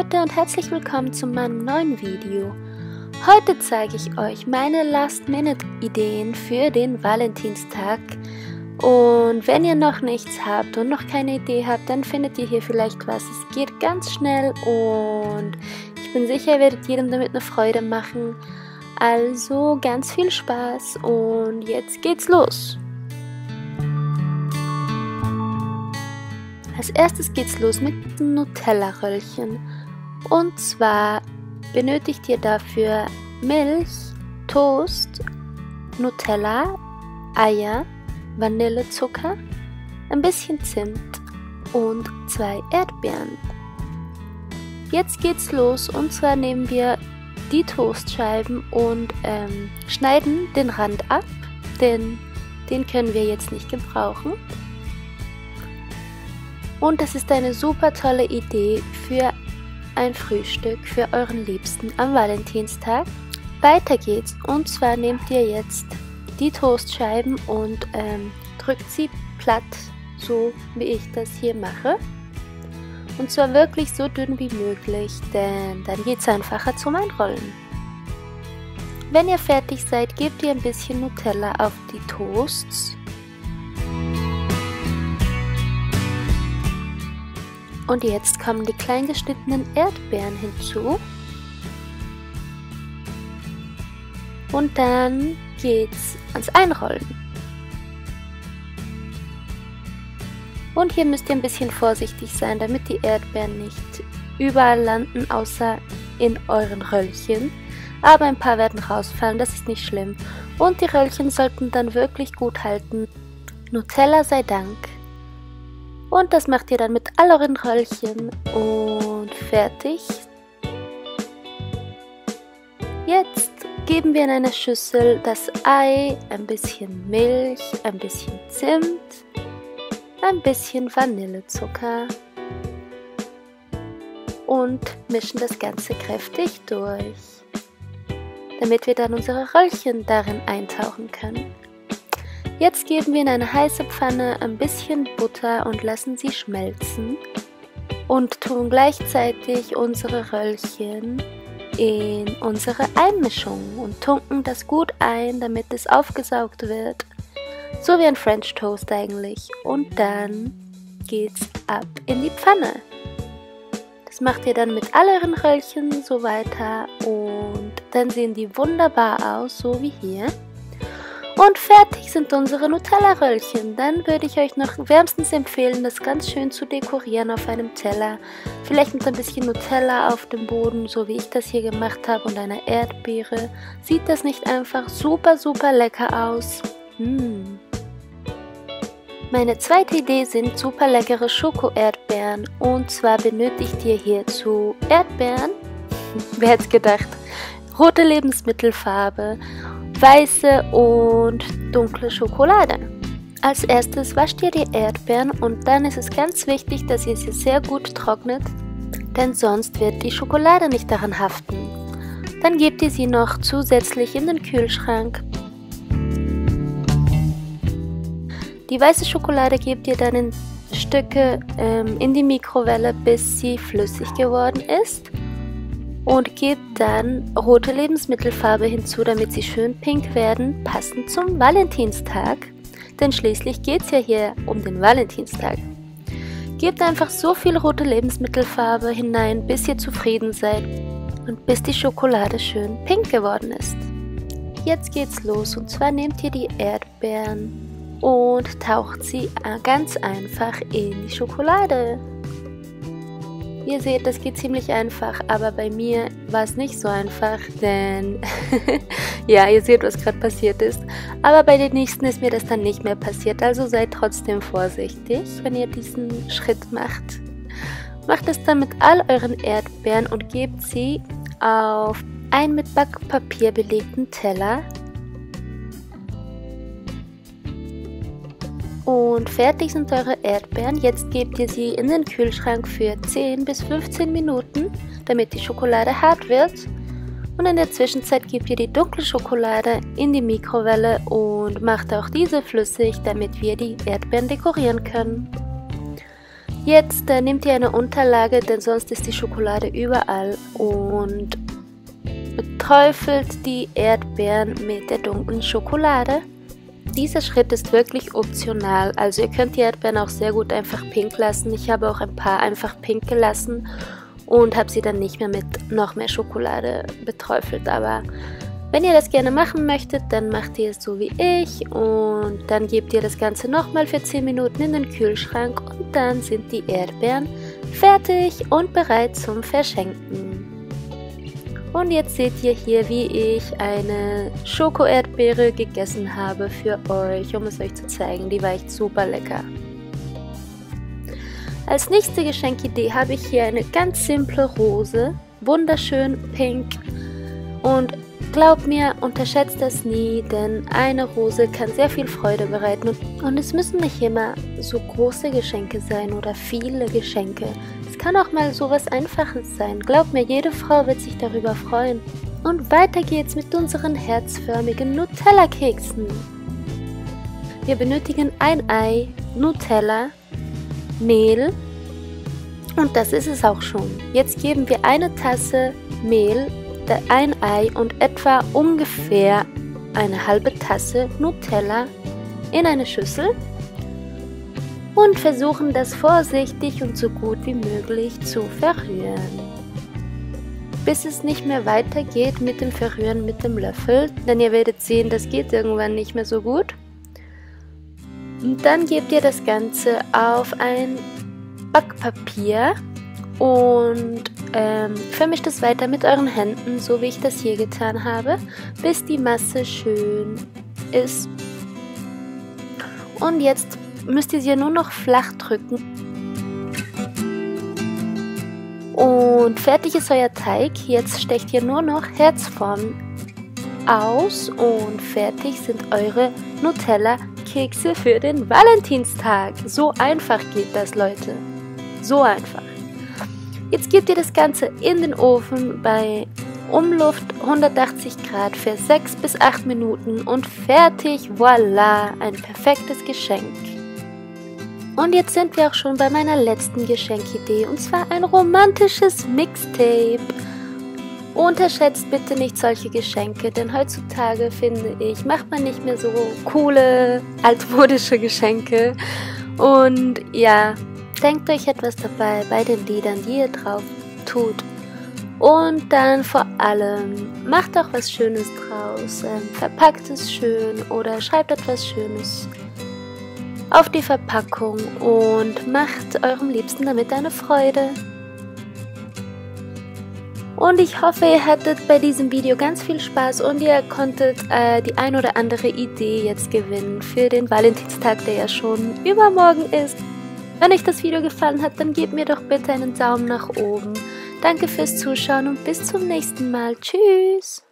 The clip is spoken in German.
Leute und herzlich willkommen zu meinem neuen Video. Heute zeige ich euch meine Last-Minute-Ideen für den Valentinstag. Und wenn ihr noch nichts habt und noch keine Idee habt, dann findet ihr hier vielleicht was. Es geht ganz schnell und ich bin sicher, ihr werdet jedem damit eine Freude machen. Also ganz viel Spaß und jetzt geht's los. Als erstes geht's los mit Nutella-Röllchen. Und zwar benötigt ihr dafür Milch, Toast, Nutella, Eier, Vanillezucker, ein bisschen Zimt und 2 Erdbeeren. Jetzt geht's los und zwar nehmen wir die Toastscheiben und schneiden den Rand ab, denn den können wir jetzt nicht gebrauchen. Und das ist eine super tolle Idee für ein Frühstück für euren Liebsten am Valentinstag. Weiter geht's und zwar nehmt ihr jetzt die Toastscheiben und drückt sie platt, so wie ich das hier mache. Und zwar wirklich so dünn wie möglich, denn dann geht es einfacher zum Einrollen. Wenn ihr fertig seid, gebt ihr ein bisschen Nutella auf die Toasts. Und jetzt kommen die klein geschnittenen Erdbeeren hinzu. Und dann geht's ans Einrollen. Und hier müsst ihr ein bisschen vorsichtig sein, damit die Erdbeeren nicht überall landen, außer in euren Röllchen. Aber ein paar werden rausfallen, das ist nicht schlimm. Und die Röllchen sollten dann wirklich gut halten. Nutella sei Dank. Und das macht ihr dann mit all euren Röllchen und fertig. Jetzt geben wir in eine Schüssel das Ei, ein bisschen Milch, ein bisschen Zimt, ein bisschen Vanillezucker und mischen das Ganze kräftig durch, damit wir dann unsere Röllchen darin eintauchen können. Jetzt geben wir in eine heiße Pfanne ein bisschen Butter und lassen sie schmelzen und tun gleichzeitig unsere Röllchen in unsere Einmischung und tunken das gut ein, damit es aufgesaugt wird, so wie ein French Toast eigentlich. Und dann geht's ab in die Pfanne. Das macht ihr dann mit all euren Röllchen so weiter und dann sehen die wunderbar aus, so wie hier. Und fertig sind unsere Nutella-Röllchen. Dann würde ich euch noch wärmstens empfehlen, das ganz schön zu dekorieren auf einem Teller. Vielleicht mit ein bisschen Nutella auf dem Boden, so wie ich das hier gemacht habe, und einer Erdbeere. Sieht das nicht einfach super, super lecker aus? Meine zweite Idee sind super leckere Schoko-Erdbeeren. Und zwar benötigt ihr hierzu Erdbeeren, wer hätte es gedacht, rote Lebensmittelfarbe, weiße und dunkle Schokolade. Als erstes wascht ihr die Erdbeeren und dann ist es ganz wichtig, dass ihr sie sehr gut trocknet, denn sonst wird die Schokolade nicht daran haften. Dann gebt ihr sie noch zusätzlich in den Kühlschrank. Die weiße Schokolade gebt ihr dann in Stücke in die Mikrowelle, bis sie flüssig geworden ist. Und gebt dann rote Lebensmittelfarbe hinzu, damit sie schön pink werden, passend zum Valentinstag. Denn schließlich geht es ja hier um den Valentinstag. Gebt einfach so viel rote Lebensmittelfarbe hinein, bis ihr zufrieden seid und bis die Schokolade schön pink geworden ist. Jetzt geht's los und zwar nehmt ihr die Erdbeeren und taucht sie ganz einfach in die Schokolade. Ihr seht, das geht ziemlich einfach, aber bei mir war es nicht so einfach, denn ja, ihr seht, was gerade passiert ist. Aber bei den nächsten ist mir das dann nicht mehr passiert, also seid trotzdem vorsichtig, wenn ihr diesen Schritt macht. Macht es dann mit all euren Erdbeeren und gebt sie auf einen mit Backpapier belegten Teller. Und fertig sind eure Erdbeeren. Jetzt gebt ihr sie in den Kühlschrank für 10 bis 15 Minuten, damit die Schokolade hart wird. Und in der Zwischenzeit gebt ihr die dunkle Schokolade in die Mikrowelle und macht auch diese flüssig, damit wir die Erdbeeren dekorieren können. Jetzt nehmt ihr eine Unterlage, denn sonst ist die Schokolade überall, und beträufelt die Erdbeeren mit der dunklen Schokolade. Dieser Schritt ist wirklich optional, also ihr könnt die Erdbeeren auch sehr gut einfach pink lassen. Ich habe auch ein paar einfach pink gelassen und habe sie dann nicht mehr mit noch mehr Schokolade beträufelt. Aber wenn ihr das gerne machen möchtet, dann macht ihr es so wie ich und dann gebt ihr das Ganze nochmal für 10 Minuten in den Kühlschrank und dann sind die Erdbeeren fertig und bereit zum Verschenken. Und jetzt seht ihr hier, wie ich eine Schoko-Erdbeere gegessen habe für euch, um es euch zu zeigen. Die war echt super lecker. Als nächste Geschenkidee habe ich hier eine ganz simple Rose, wunderschön pink, und glaubt mir, unterschätzt das nie, denn eine Rose kann sehr viel Freude bereiten und es müssen nicht immer so große Geschenke sein oder viele Geschenke. Es kann auch mal so was Einfaches sein. Glaubt mir, jede Frau wird sich darüber freuen. Und weiter geht's mit unseren herzförmigen Nutella-Keksen. Wir benötigen ein Ei, Nutella, Mehl und das ist es auch schon. Jetzt geben wir eine Tasse Mehl, ein Ei und etwa ungefähr eine halbe Tasse Nutella in eine Schüssel und versuchen das vorsichtig und so gut wie möglich zu verrühren, bis es nicht mehr weitergeht mit dem Verrühren mit dem Löffel, denn ihr werdet sehen, das geht irgendwann nicht mehr so gut. Und dann gebt ihr das Ganze auf ein Backpapier und vermischt es weiter mit euren Händen, so wie ich das hier getan habe, bis die Masse schön ist. Und jetzt müsst ihr sie nur noch flach drücken. Und fertig ist euer Teig. Jetzt stecht ihr nur noch Herzformen aus und fertig sind eure Nutella-Kekse für den Valentinstag. So einfach geht das, Leute. So einfach. Jetzt gebt ihr das Ganze in den Ofen bei Umluft 180 Grad für 6 bis 8 Minuten und fertig, voilà, ein perfektes Geschenk. Und jetzt sind wir auch schon bei meiner letzten Geschenkidee, und zwar ein romantisches Mixtape. Unterschätzt bitte nicht solche Geschenke, denn heutzutage, finde ich, macht man nicht mehr so coole, altmodische Geschenke. Und ja, denkt euch etwas dabei bei den Liedern, die ihr drauf tut. Und dann vor allem, macht auch was Schönes draus. Verpackt es schön oder schreibt etwas Schönes auf die Verpackung und macht eurem Liebsten damit eine Freude. Und ich hoffe, ihr hattet bei diesem Video ganz viel Spaß und ihr konntet die ein oder andere Idee jetzt gewinnen für den Valentinstag, der ja schon übermorgen ist. Wenn euch das Video gefallen hat, dann gebt mir doch bitte einen Daumen nach oben. Danke fürs Zuschauen und bis zum nächsten Mal. Tschüss!